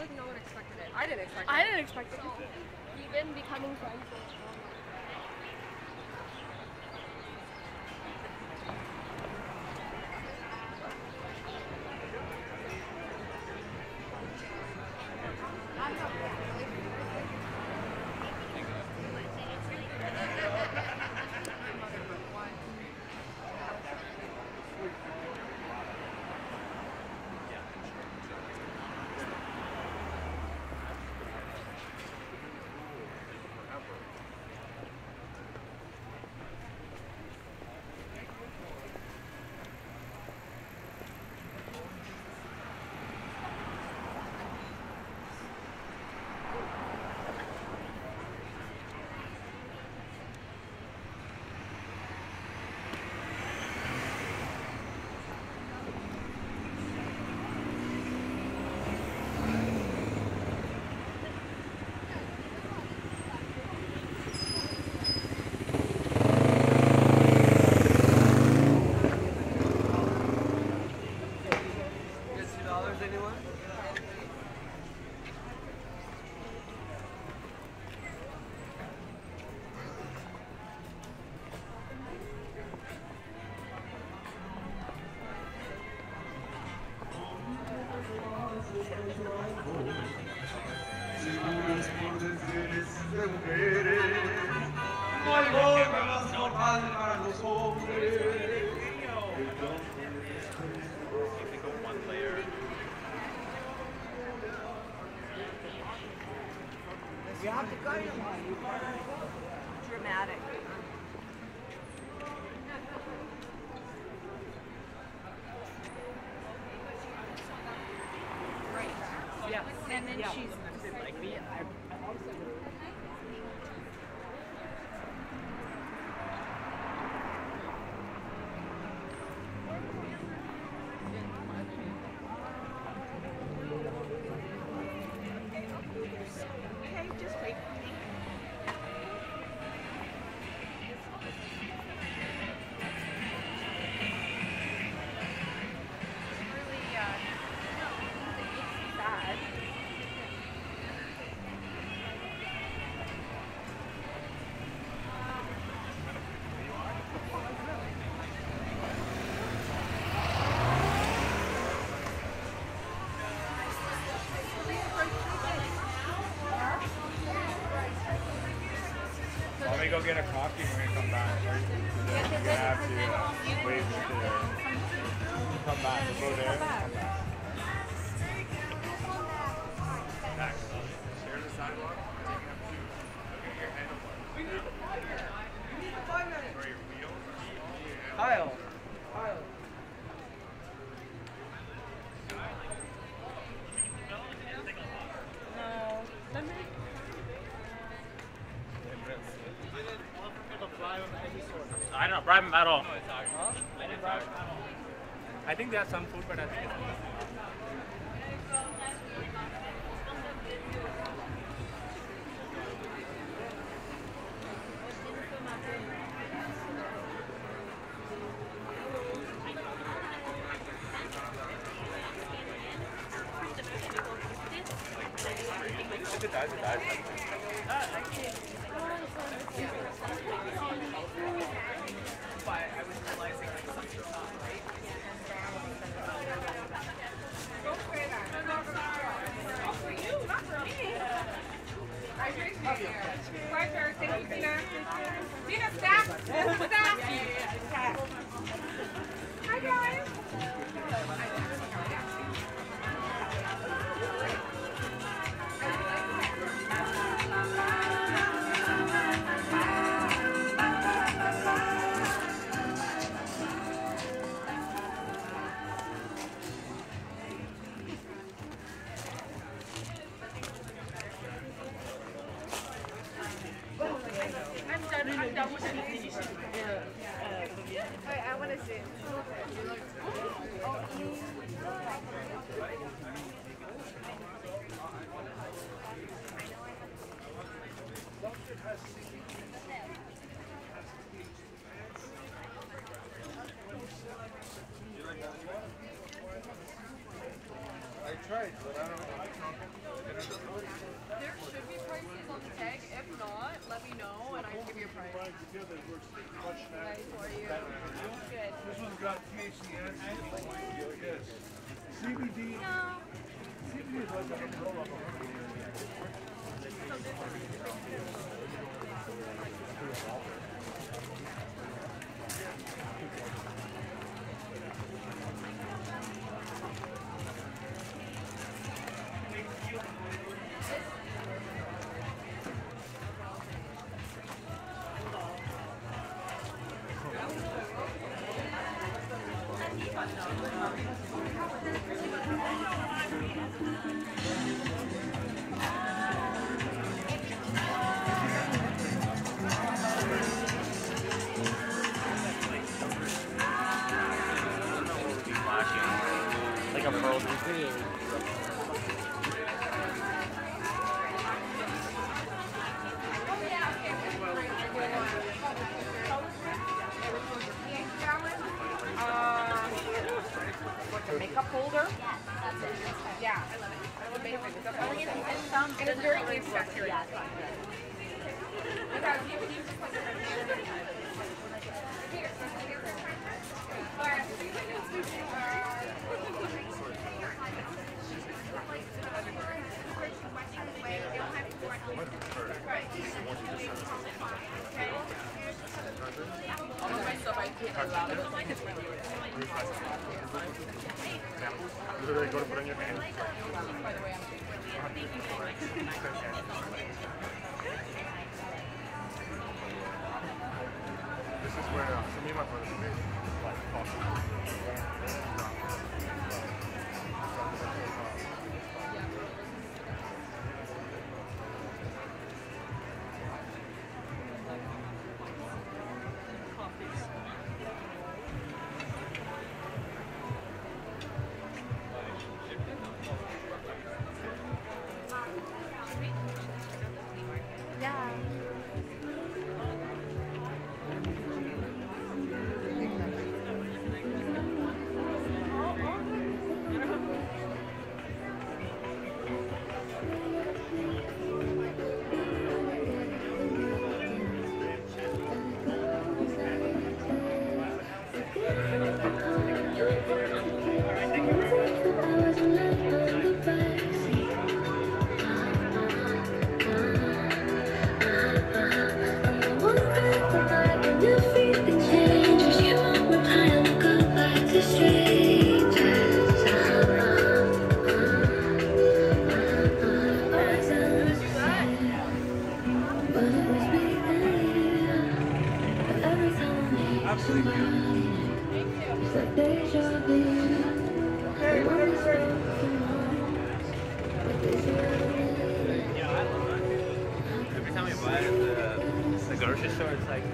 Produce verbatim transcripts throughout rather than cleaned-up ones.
like no one expected it. I didn't expect it. I didn't expect it. We've been becoming friends. You have to go dramatic. Right. Yeah. And then yeah. she's like me. I, I also Go get a coffee when we come back. Right? You have to uh, wait there. Come back. We'll go there. Come back. Back. Share the sidewalk. Taking up two. Okay, your handlebar. We need the five minutes. We need the five minutes. For your wheels. Kyle. Kyle. I don't bribe him at all. No, it's ours. Huh? I didn't bribe him at all. I think they have some food, but I think it's it does, it does. I was realizing like something's not right. Don't say that. No, no, no. Not for you, not for me. I appreciate it. Pleasure. Thank you, Tina. Tina, staff. Staff. Hi, guys. I tried, but I don't know. There should be prices on the tag. If not, let me know and I can give you a price. Nice for you. Good. This one's got T H C and yes. C B D. No. C B D is like a umbrella. Makeup holder? Yeah, I love it. I love makeup. And it's very antibacterial. All of my stuff I can't allow. It was like it's really weird. Literally go to put on your hand. By the way, I'm This is where uh, so me and my brother made like coffee. Every time we buy it at the, the grocery store, it's like...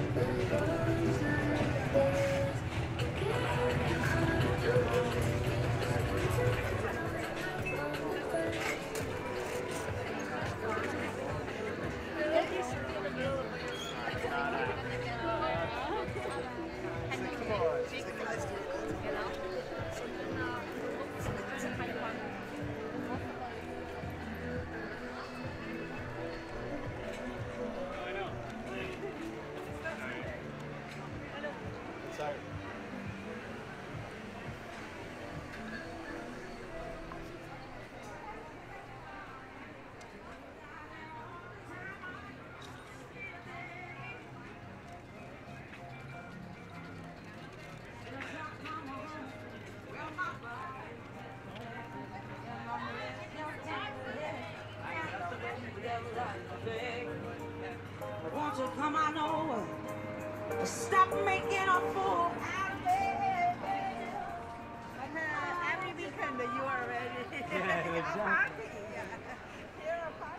Won't you come on over? Stop making a fool out of me. Every weekend you are ready. Yeah, exactly. You're a party.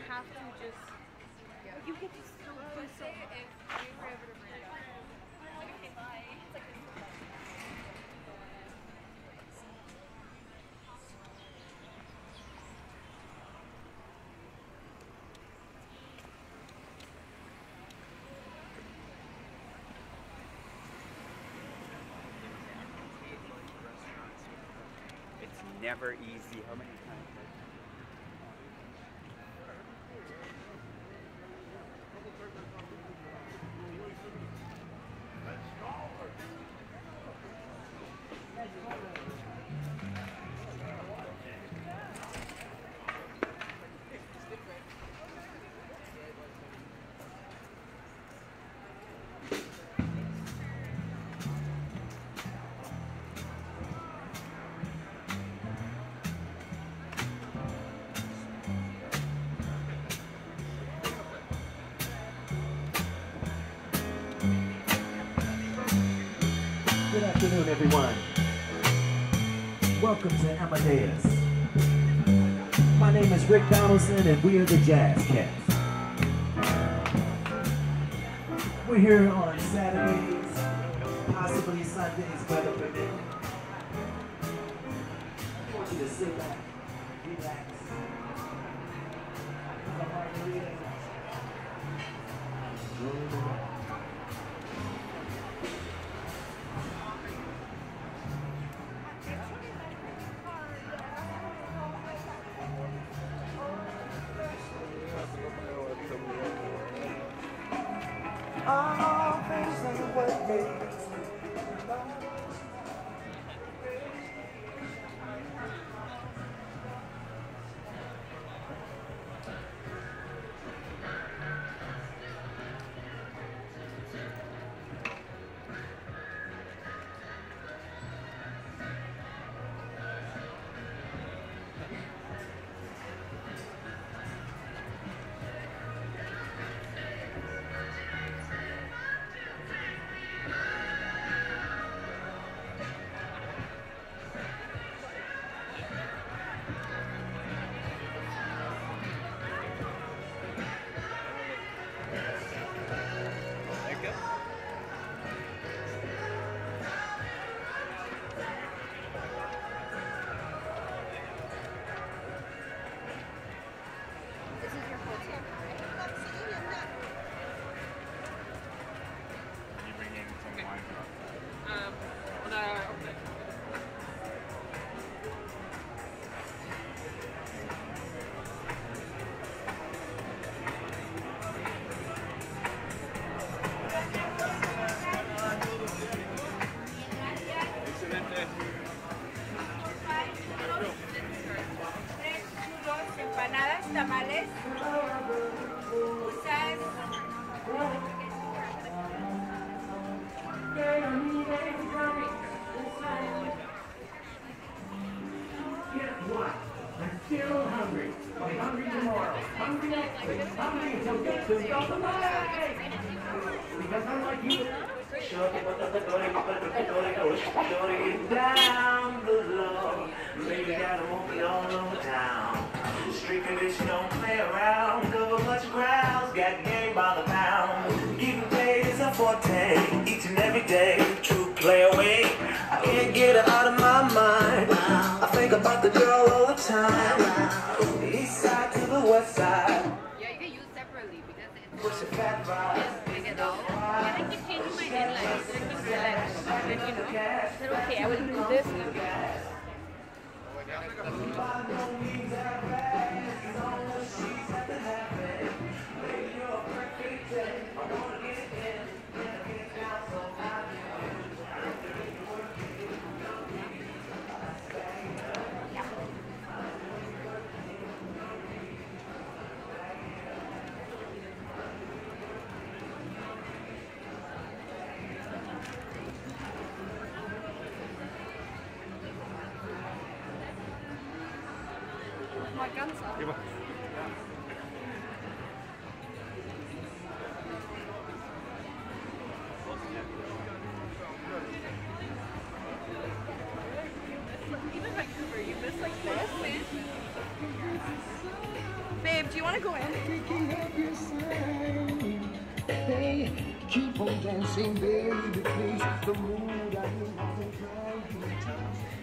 have to just. Yeah. You get to still do Let's so say much. if we were able to bring it up. Okay, bye. It's like this. It's never easy. How many times? Good afternoon, everyone. Welcome to Amadeus. My name is Rick Donaldson, and we are the Jazz Cats. We're here on Saturdays, possibly Sundays, weather permitting. I want you to sit back, relax. Have a margarita. Roll it up. All things are what made us. Tamales. Usas. Guess what? I'm still hungry. I'll be hungry tomorrow. Hungry next week. Hungry until get to go to life. Because I'm like you. Down below. Maybe I won't be all over town. Street condition don't play around. Cover much grounds. Got game by the pound. Getting paid is a forte. Each and every day. True play away. I can't get her out of my mind. I think about the girl all the time. The east side to the west side. Yeah, you can use separately because it's Push a fat vibe. big it out. I like to change my headlights. They're just relaxed. Like, you know, I said, okay, I will do this. And By no means that bad. It's all the sheets have to happen. Baby, you're a perfect day. I wanna get in. Never get down so high. My guns up. Even Vancouver, you miss like this. Babe, do you want gotta go in. Picking up your sign. Hey, keep on dancing, baby, please. The mood I need to try.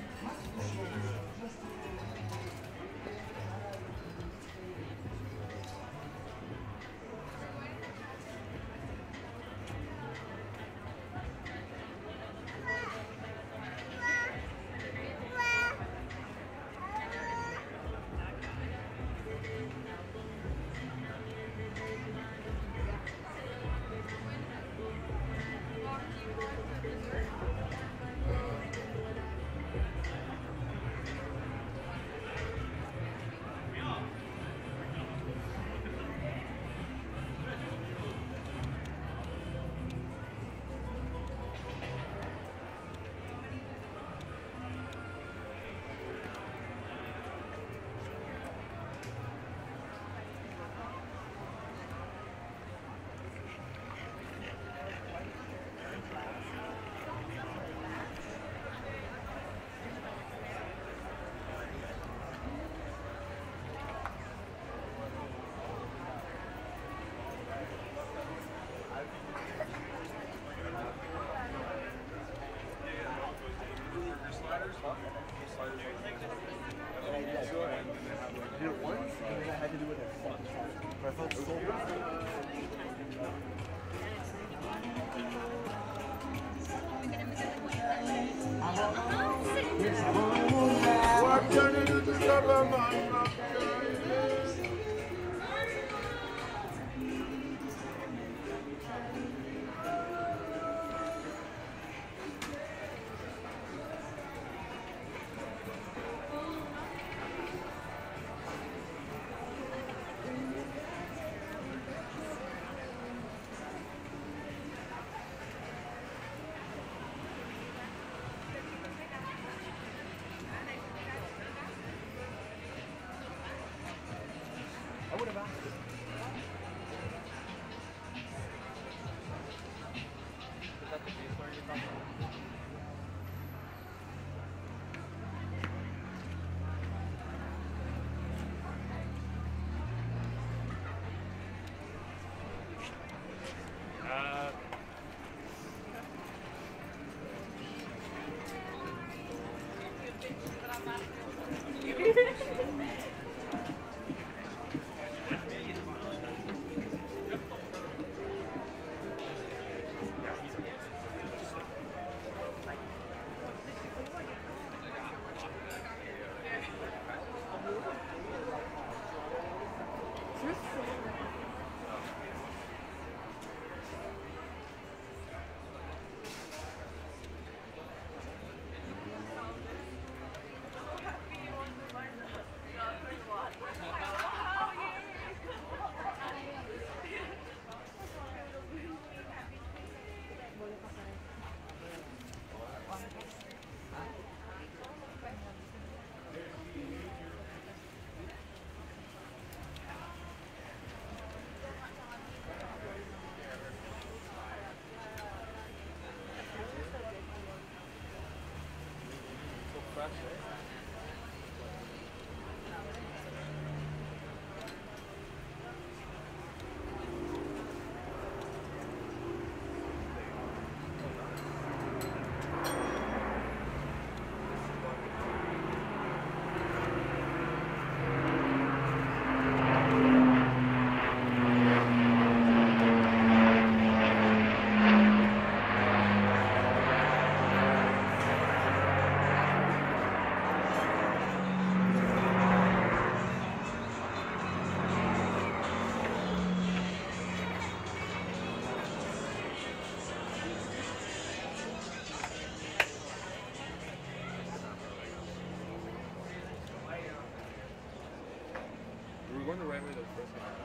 We're going the right way the first time.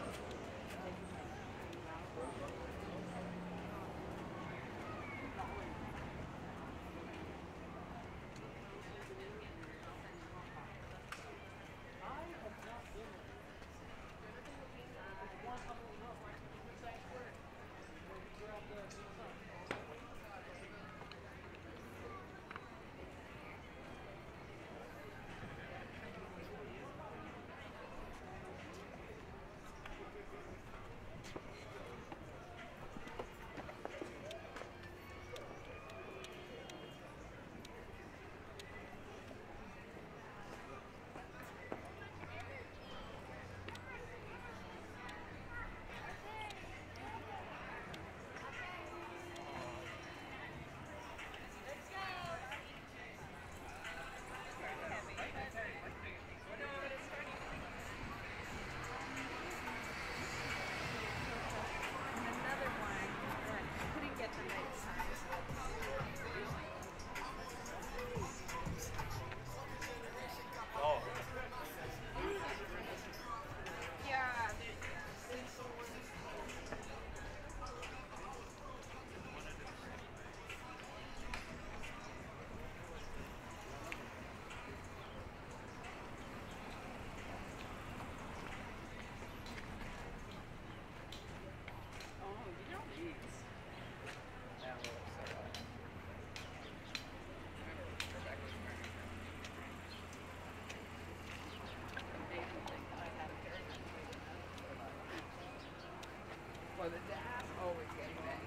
the dad always getting banged.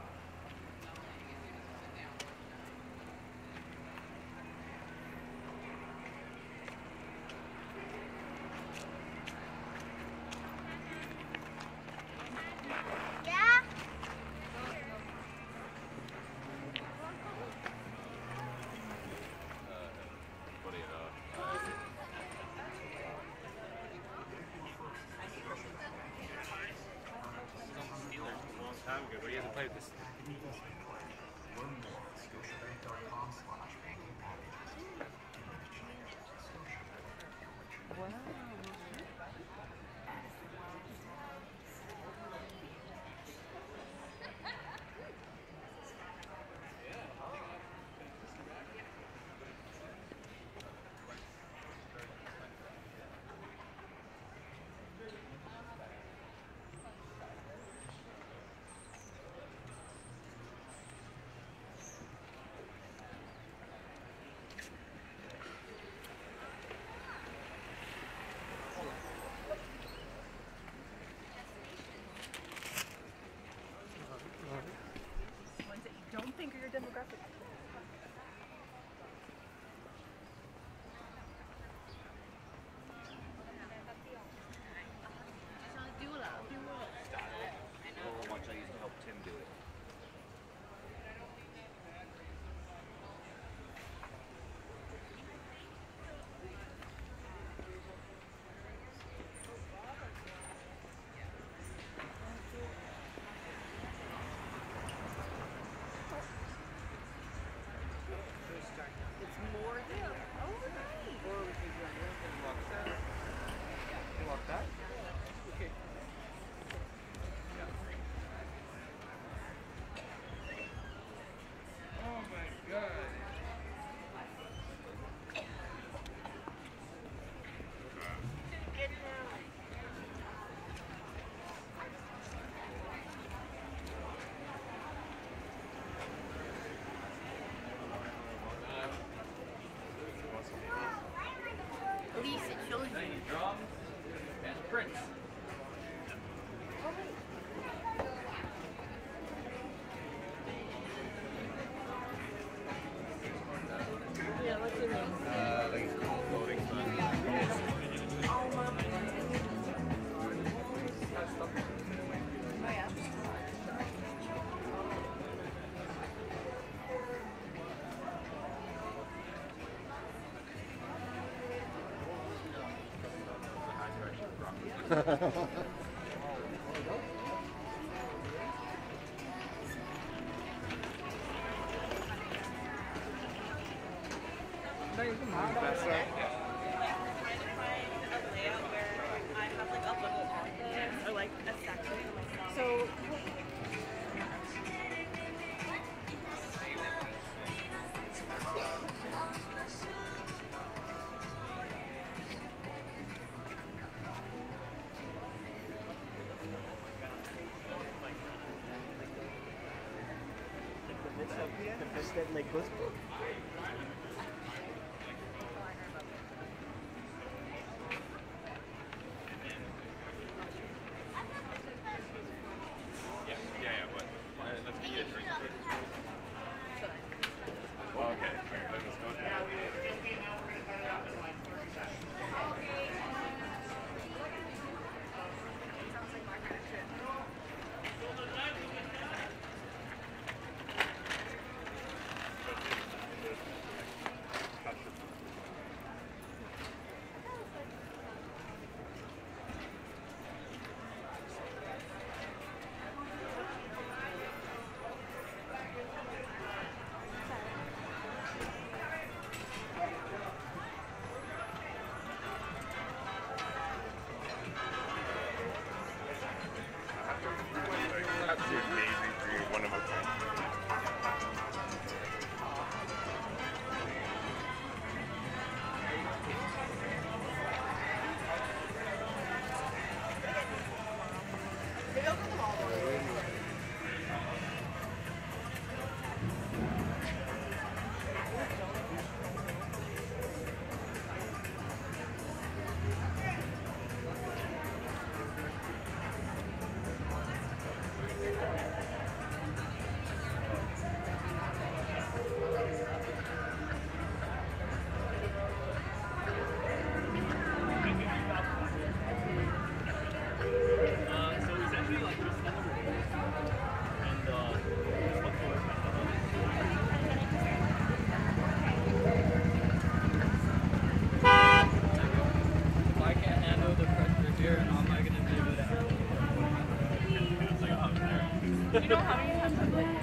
What do you have to play with this? Ones that you don't think are your demographic. How much I used to help Tim do it. It's more here. Oh, nice. Or we can lock that. You lock that? Okay. Oh my god. At least it shows you. Drums and prints. Yeah, what's your name? Uh, I think it's called floating fun. Oh, yeah. That's right. So, The fish that like goes. Yeah, yeah, yeah, but uh, let's get you a drink first. Well, okay, alright, let's go down. here and I'm not gonna be able to handle it. Do you know how many times I've like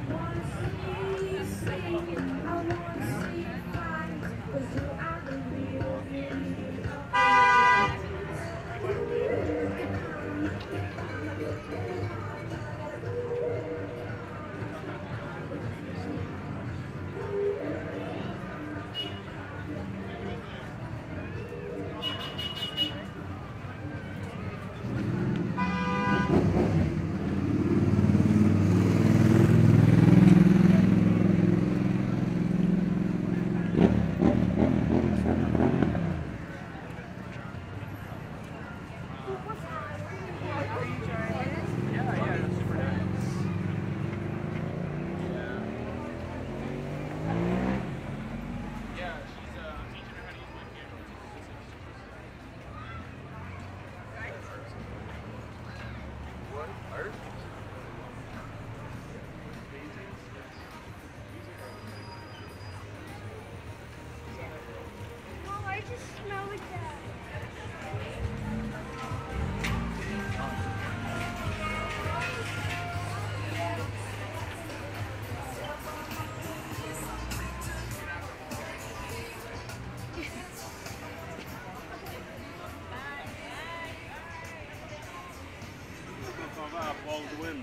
Baldwin.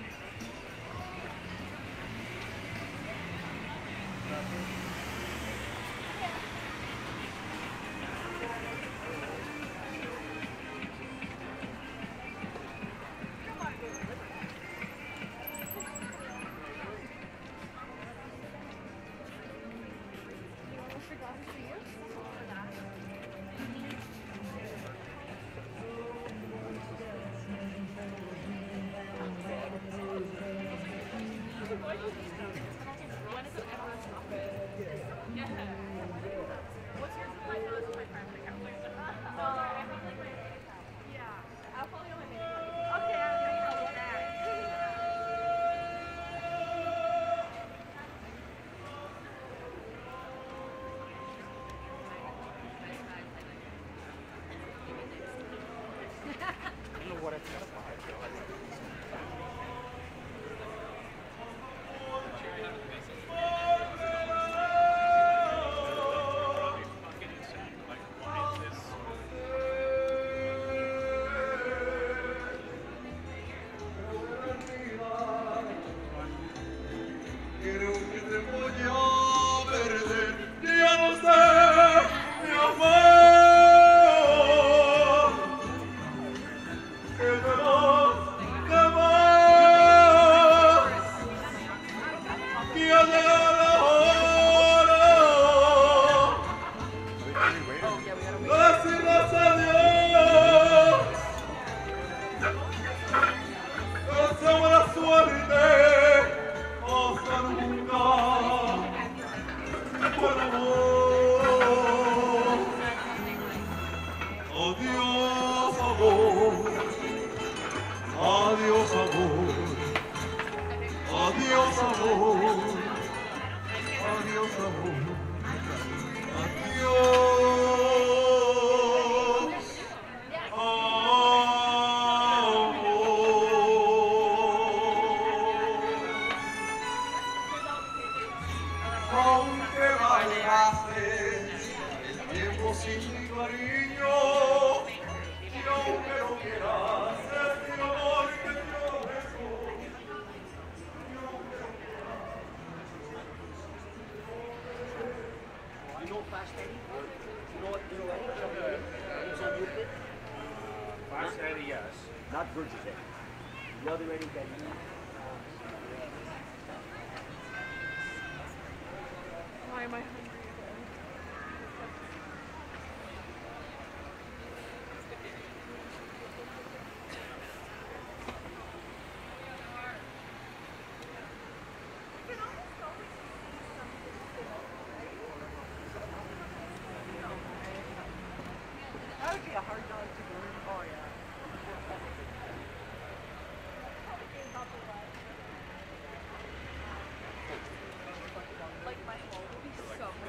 like my home would be so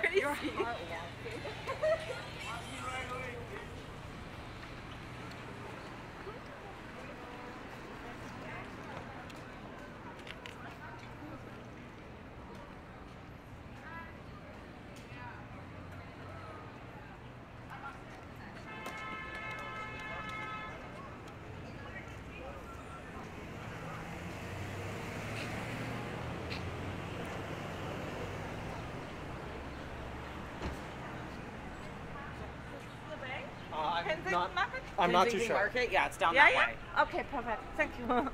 crazy. Your heart wants to. Uh, I'm Kensington not, Market? I'm not too Kensington sure. Market? Yeah, it's down Yeah, that yeah. way. Okay, perfect. Thank you.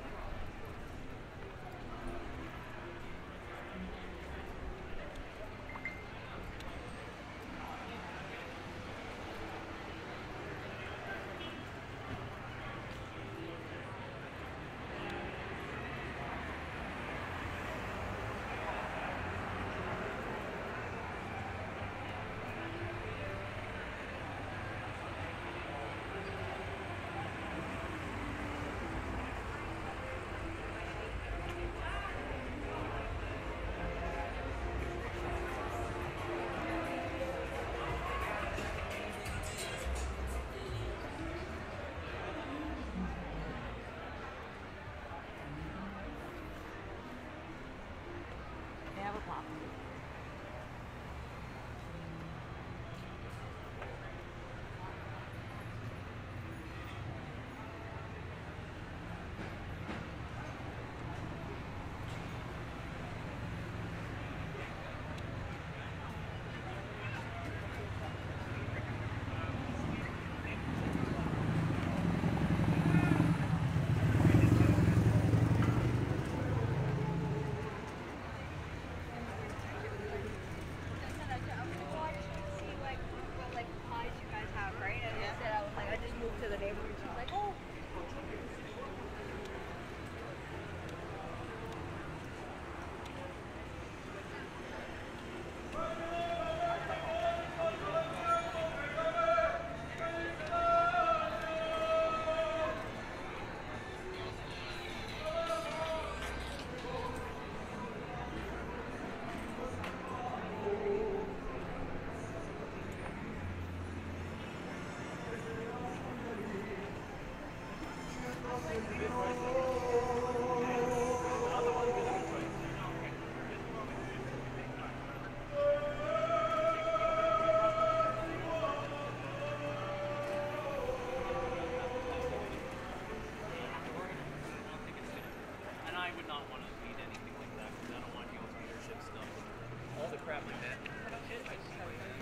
They have a pop. And I would not want to lead anything like that because I don't want y'all's leadership stuff. All the crap like that. I see like that.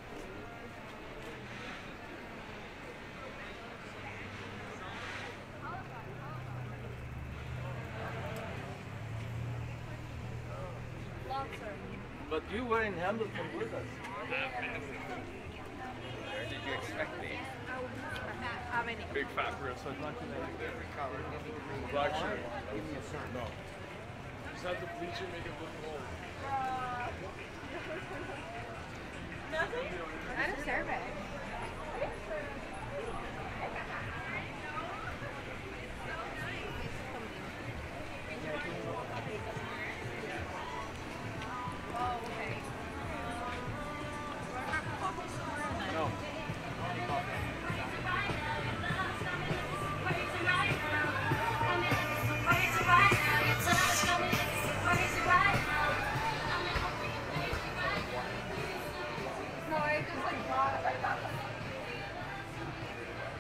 But you were in Hamilton with us. Where did you expect me? How many? Big fat rib. So I'd like to make every color. Black shirt. Give me a shirt. No. Just have the bleacher make it look old. Nothing? I had a survey. Oh, okay. No. No, I just like bought it.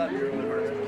that your own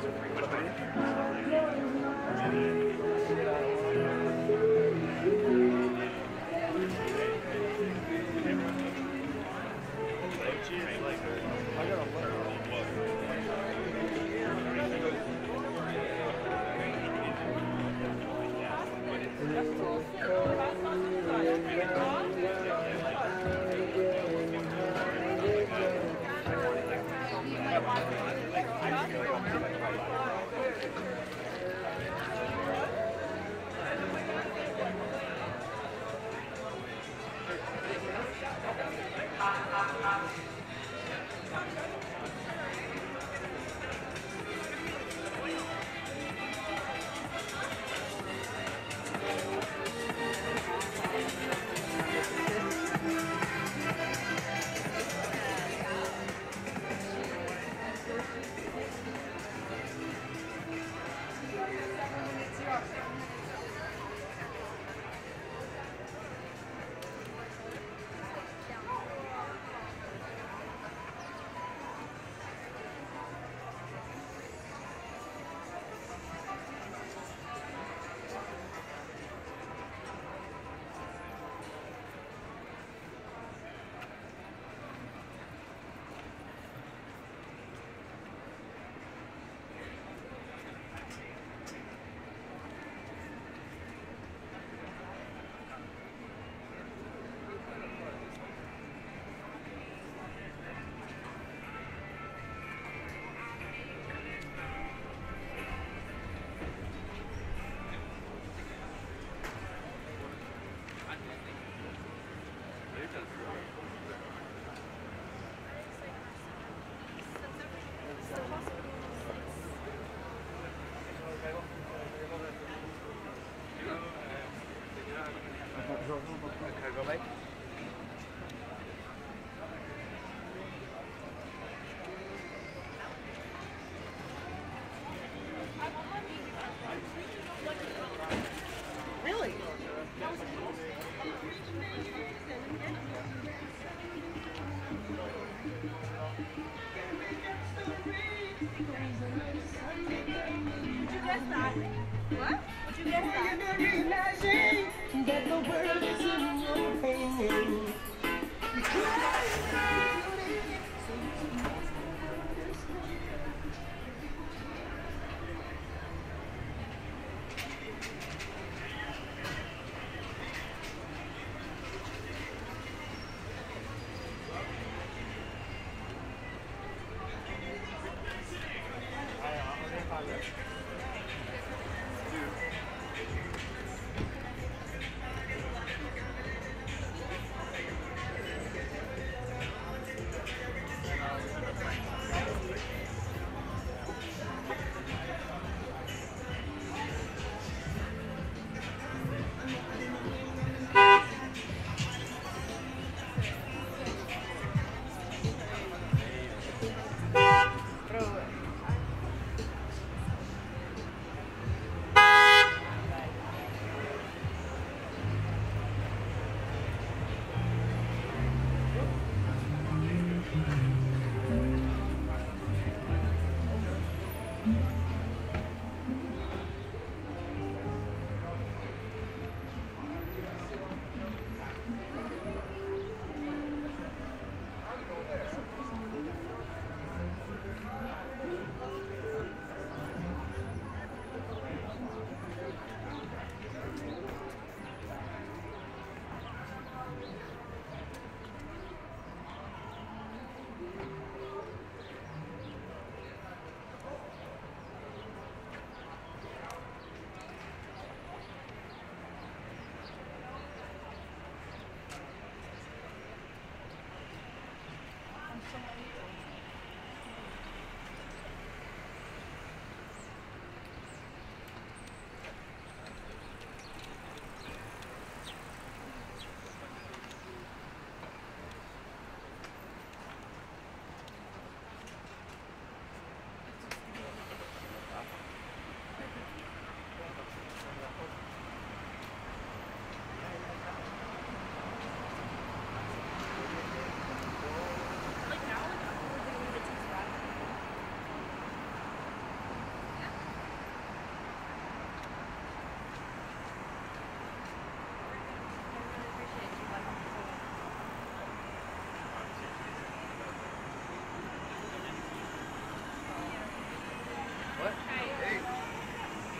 That the world is in your pain.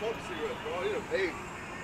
smoke cigarettes, bro. I need a vape.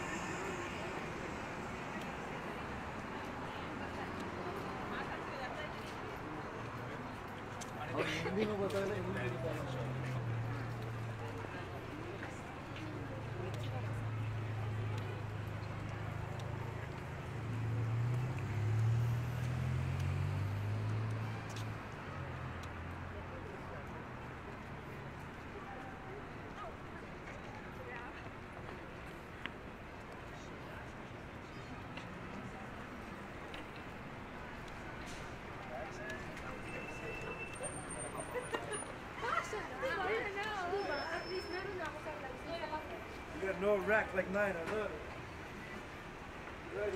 You got no rack like mine, I love it. Ready?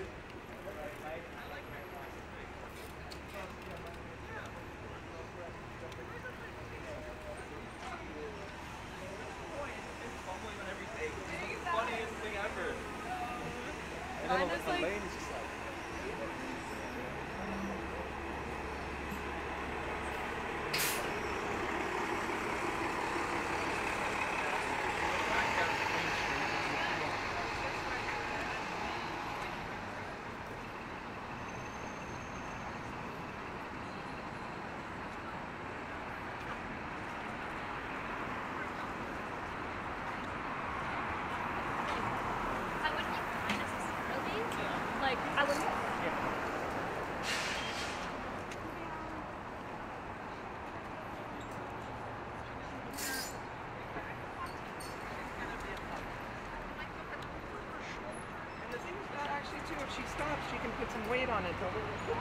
Funniest thing ever. Mine is like, lane is just like I wouldn't even necessarily. Like, I wouldn't. And the thing is that actually too, if she stops, she can put some weight on it. So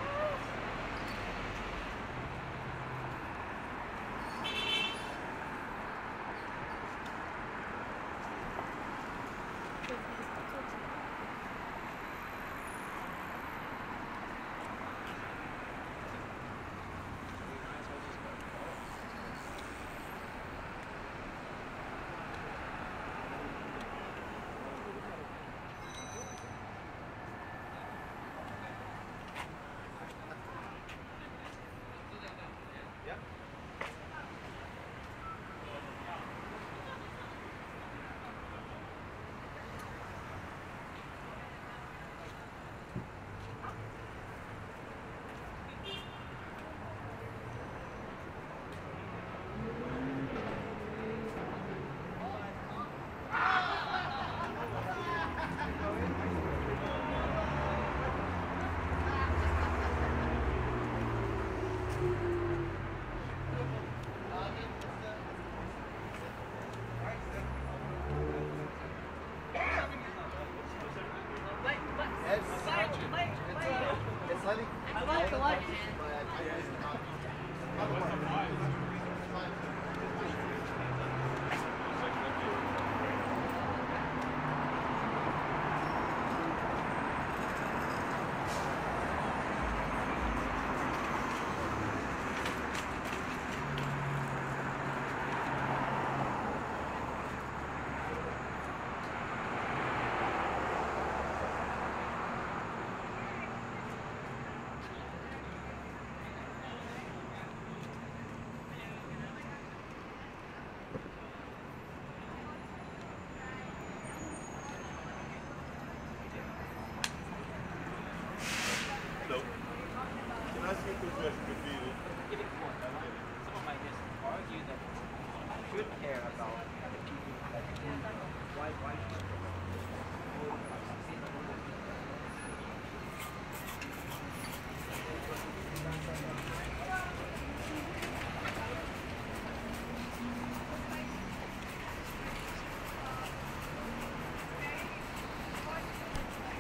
I like the light. Can I see who's just defeated? Give it one. Someone might just argue that you should care about